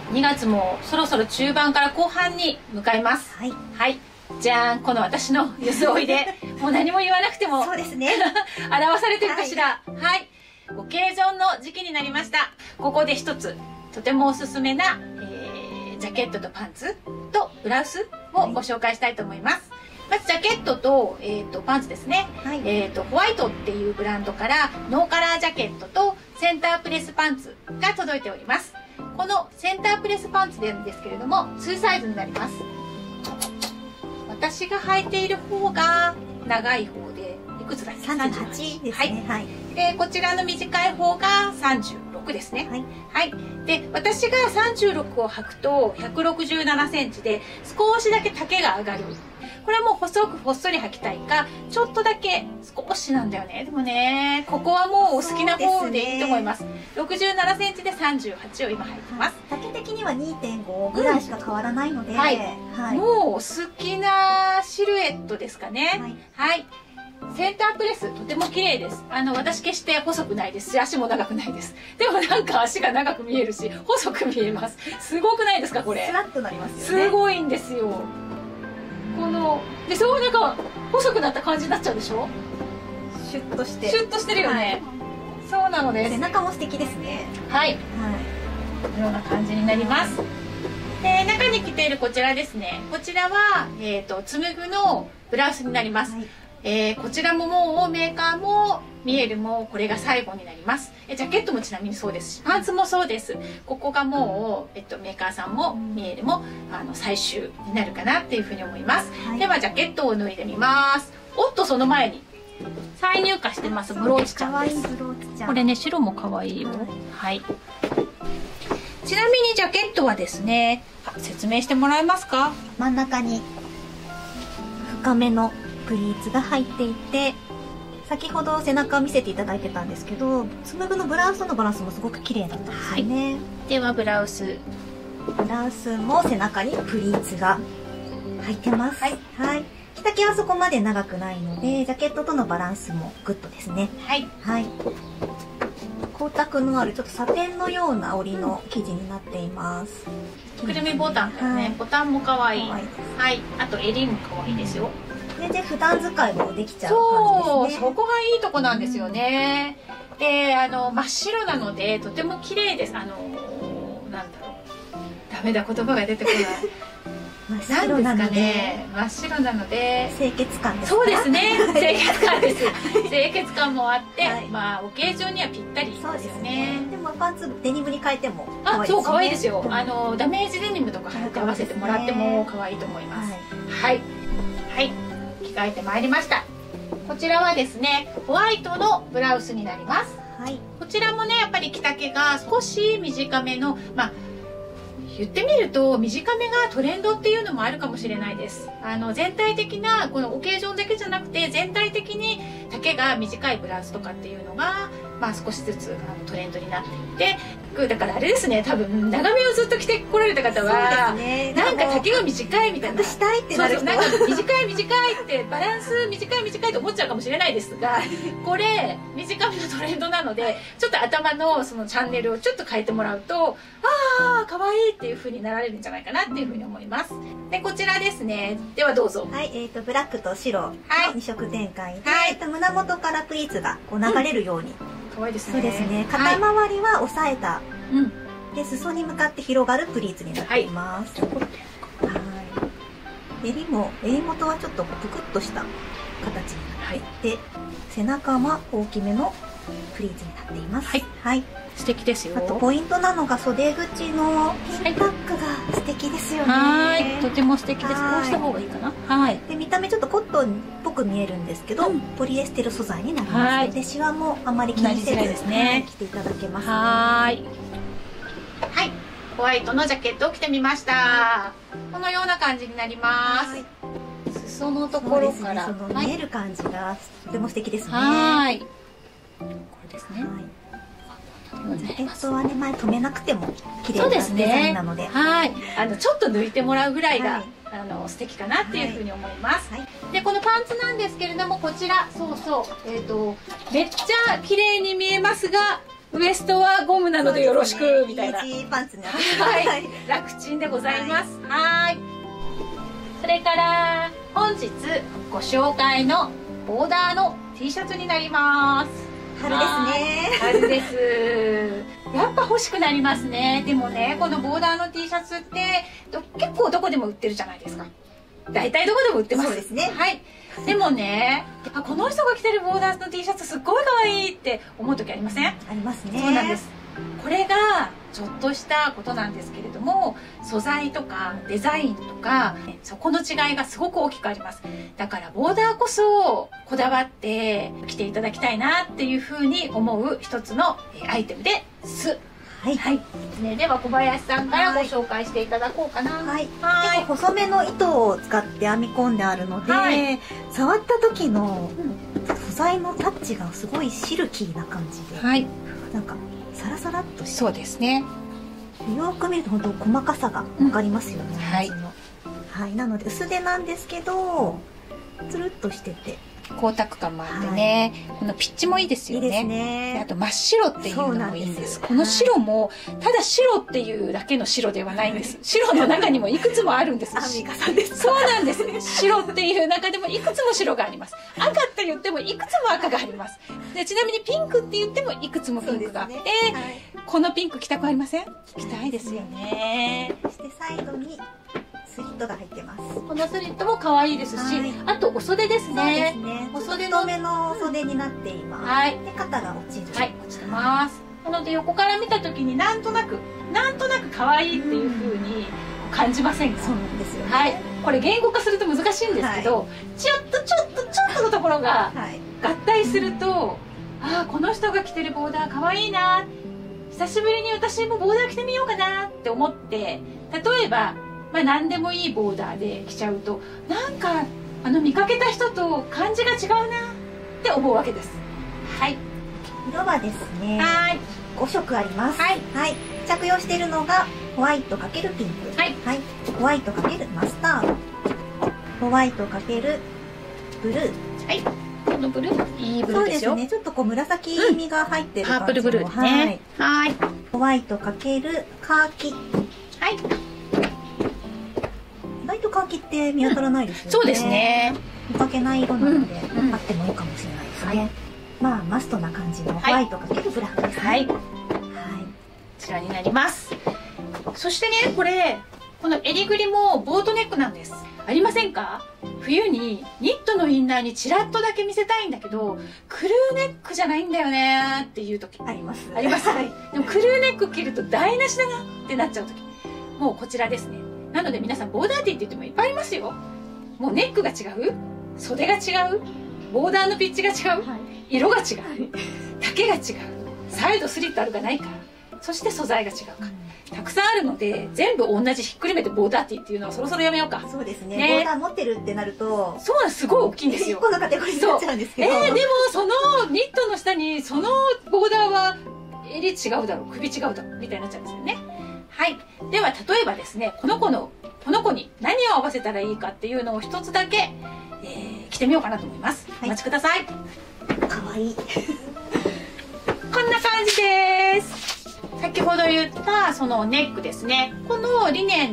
2月もそろそろ中盤から後半に向かいます。はい、はい、じゃーん、この私の装いでもう何も言わなくてもそうですね表されてるかしら。はい、オケージョンの時期になりました。ここで一つとてもおすすめな、ジャケットとパンツとブラウスをご紹介したいと思います。まずジャケットと、パンツですね、はい、ホワイトっていうブランドからノーカラージャケットとセンタープレスパンツが届いております。このセンタープレスパンツなんですけれども2サイズになります。私が履いている方が長い方でいくつだっけ、 38ですね。はい、 でこちらの短い方が36ですね。はい、はい、で私が36を履くと167センチで少しだけ丈が上がる。これはもう細くほっそり履きたいか、ちょっとだけ少しなんだよね。でもね、ここはもうお好きな方でいいと思います。67センチで38を今履いてます。 丈的には 2.5 ぐらいしか変わらないので、 はい、はい、もうお好きなシルエットですかね。はい、はい、センタープレスとても綺麗です。私決して細くないですし足も長くないです。でもなんか足が長く見えるし細く見えます。すごくないですかこれ。 スラッとなりますよね。 すごいんですよ。このでそうなんか細くなった感じになっちゃうでしょ。 シュッとしてシュッとしてるよね。はい、そうなのです。 背中も素敵ですね。 はい、はい、このような感じになります。で中に着ているこちらですね。こちらはつむぐのブラウスになります。はい、こちらももうメーカーもミエルもこれが最後になります。ジャケットもちなみにそうですしパンツもそうです。ここがもう、メーカーさんもミエルも最終になるかなっていうふうに思います。はい、ではジャケットを脱いでみます。おっとその前に再入荷してますブローチちゃんです。これね白も可愛いよ。はい、ちなみにジャケットはですね、説明してもらえますか。 真ん中に深めのプリーツが入っていて、先ほど背中を見せていただいてたんですけど、つむぐのブラウスとのバランスもすごく綺麗だったんですよね。はい、 ではブラウスも背中にプリーツが入ってます。はい、はい、着丈はそこまで長くないのでジャケットとのバランスもグッドですね。はい、はい、光沢のあるちょっとサテンのような織りの生地になっています。 くるみボタンですね。はい、ボタンも可愛い。はい、あと襟も可愛いですよ。 全然普段使いもできちゃう感じですね。 そこがいいとこなんですよね。で真っ白なのでとても綺麗です。なんだろう、ダメだ言葉が出てこない真っ白なので、 真っ白なので清潔感ですか。 そうですね、清潔感です清潔感もあって、はい、まあオケージョンにはぴったりですよね。 でもパンツデニムに変えても可愛いですね。 そう可愛いですよ。ダメージデニムとか合わせてもらっても可愛いと思います。はい、はい、着替えてまいりました。こちらはですねホワイトのブラウスになります。はい、こちらもねやっぱり着丈が少し短めの、言ってみると短めがトレンドっていうのもあるかもしれないです。全体的なこのオケージョンだけじゃなくて全体的に丈が短いブラウスとかっていうのが、少しずつトレンドになっていって、だからあれですね、多分長めをずっと着てこられた方は、ね、なんか丈が短いみたいな、 したいってなる人はなんか短いってバランス短いと思っちゃうかもしれないですが、これ短めのトレンドなのでちょっと頭のそのチャンネルをちょっと変えてもらうと、ああ可愛いっていう風になられるんじゃないかなっていう風に思います。でこちらですね。ではどうぞ。 はい、ブラックと白の2色展開で、はい、胸元からプリーツがこう流れるように。 可愛いですね。 そうですね。肩周りは押さえた、で裾に向かって広がるプリーツになっています。はい。襟元はちょっとぷくっとした形になっていて、背中は大きめのプリーツになっています。はい。はい。 素敵ですよ。 あとポイントなのが袖口のピンタックが素敵ですよね。 はい、とても素敵です。こうした方がいいかな。はい。 で見た目ちょっとコットンっぽく見えるんですけど、ポリエステル素材になります。でシワもあまり気にせずですね、着ていただけます。はい。 はい。ホワイトのジャケットを着てみました。このような感じになります。裾のところからその見える感じがとても素敵ですね。 はい。これですね。 ジャケットはね、前留めなくても綺麗なデザインなので、 はい、ちょっと抜いてもらうぐらいが、素敵かなっていうふうに思います。でこのパンツなんですけれども、こちらめっちゃ綺麗に見えますが、 ウエストはゴムなのでよろしく、みたいな。 イージーパンツになってはい。楽ちんでございます。はい。それから、本日ご紹介のボーダーの T シャツになります。 春ですね。 春です。やっぱ欲しくなりますね。でもね、このボーダーの T シャツって結構どこでも売ってるじゃないですか。大体どこでも売ってます。 そうですね。 はい。でもね、この人が着てるボーダーの T シャツすっごい可愛いって思う時ありません？ ありますね。 そうなんです。これがちょっとしたことなんですけれども、素材とかデザインとかそこの違いがすごく大きくあります。だからボーダーこそこだわって着ていただきたいなっていうふうに思う一つのアイテムです。はい、はい。ね、では小林さんからご紹介していただこうかな。 はい。結構細めの糸を使って編み込んであるので、触った時の素材のタッチがすごいシルキーな感じで、はい、なんかサラサラっとして、 そうですね。 よく見ると本当細かさがわかりますよね。 はい。 はい。なので薄手なんですけど、つるっとしてて。 光沢感もあってね、このピッチもいいですよね。いいですね。あと真っ白っていうのもいいんです。この白もただ白っていうだけの白ではないんです。白の中にもいくつもあるんです。 アンミカさんです。 そうなんです。白っていう中でもいくつも白があります。赤って言ってもいくつも赤があります。でちなみにピンクって言ってもいくつもピンクがあって、このピンク着たくありません？着たいですよね。 そしてサイドにスリットが入ってます。 このスリットも可愛いですし、あとお袖ですね。 お袖の太めのお袖になっています。はい。で肩が落ちる。 はい、落ちてます。なので横から見た時になんとなく可愛いっていう風に感じませんか？ そうなんですよね。 はい。これ言語化すると難しいんですけど、ちょっとのところが合体すると、ああこの人が着てるボーダー可愛いな。久しぶりに私もボーダー着てみようかなって思って、例えば何でもいいボーダーで着ちゃうと、なんか見かけた人と感じが違うなって思うわけです。はい。 色はですね、5色あります。はい。はい。着用しているのがホワイト×ピンク。はい。はい。ホワイト×マスタード。ホワイト×ブルー。はい。 このブルー、いいブルーですよ。 そうですね。ちょっとこう紫みが入ってるパープルブルーですね。はい。 ホワイト×カーキ。はい。意外とカーキって見当たらないですよね。 そうですね。 見かけない色なので、あってもいいかもしれないですね。まあマストな感じのホワイト×ブラウンですね。はい。はい。こちらになります。そしてね、この襟ぐりもボートネックなんです。ありませんか？冬にニットのインナーにチラッとだけ見せたいんだけど、クルーネックじゃないんだよねっていう時あります。 あります。はい。でもクルーネック着ると台無しだなってなっちゃう時、もうこちらですね。なので皆さんボーダーティーって言ってもいっぱいありますよ。もうネックが違う、袖が違う、ボーダーのピッチが違う、色が違う、丈が違う、サイドスリットあるかないか、そして素材が違うか、たくさんあるので全部同じひっくるめてボーダーティーっていうのはそろそろやめようか。 そうですね。ボーダー持ってるってなると、 そうなんです。すごい大きいんですよ。 1個のカテゴリーになっちゃうんですけど。 でもそのニットの下にそのボーダーは襟違うだろう、首違うだろうみたいになっちゃうんですよね。はい。では例えばですね、この子に何を合わせたらいいかっていうのを一つだけ、着てみようかなと思います。お待ちください。 かわいい。 こんな感じです。先ほど言ったそのネックですね。このリネン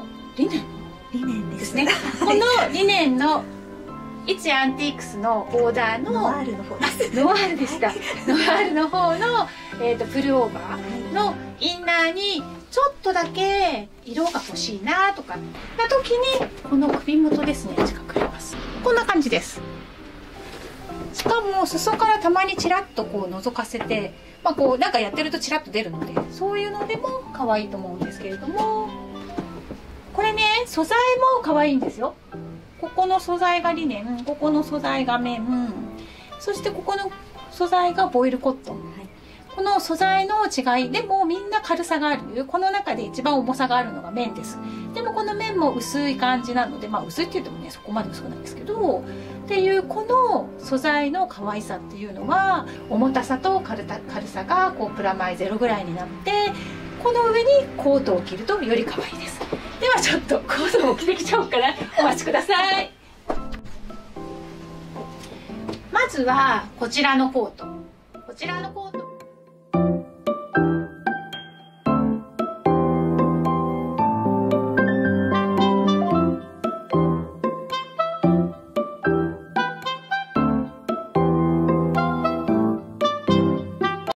ですね。このリネンのイチアンティークスのボーダーのノワールの方です。 ノワールでした。ノワールの方のプルオーバーのインナーにちょっとだけ色が欲しいなとかな時にこの首元ですね、近くれます。こんな感じです。しかも裾からたまにチラッとこう覗かせて、こうなんかやってるとチラッと出るので、そういうのでも可愛いと思うんですけれども、これね、素材も可愛いんですよ。ここの素材がリネン、ここの素材が綿、そしてここの素材がボイルコットン。この素材の違いでもみんな軽さがある。この中で一番重さがあるのが綿です。でもこの綿も薄い感じなので、薄いって言ってもね、そこまで薄くないんですけど、っていうこの素材の可愛さっていうのは、重たさと軽さがこうプラマイゼロぐらいになって、この上にコートを着るとより可愛いです。ではちょっとコートを着てきちゃおうかな。お待ちください。まずはこちらのコート。こちらのコート